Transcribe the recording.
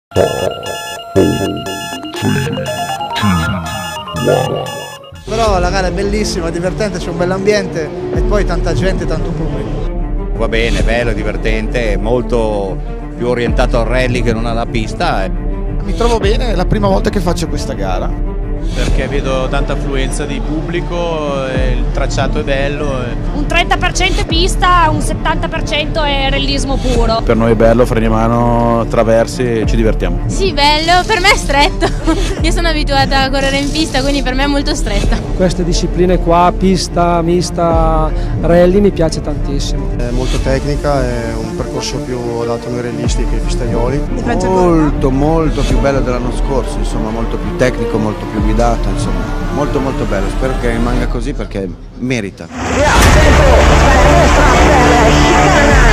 Però la gara è bellissima, divertente, c'è un bell'ambiente e poi tanta gente, tanto pubblico. Va bene, bello, divertente, molto più orientato al rally che non alla pista. Mi trovo bene, è la prima volta che faccio questa gara. Perché vedo tanta affluenza di pubblico, il tracciato è bello. Un 30% pista, un 70% è rallismo puro. Per noi è bello, freni a mano, traversi e ci divertiamo. Sì, bello, per me è stretto. Io sono abituata a correre in pista, quindi per me è molto stretta. Queste discipline qua, pista, mista, rally, mi piace tantissimo. È molto tecnica, è un percorso più adatto a noi realisti che ai pistaioli. Molto più bello dell'anno scorso, insomma, molto più tecnico, molto più guidato, insomma, molto bello. Spero che rimanga così perché merita.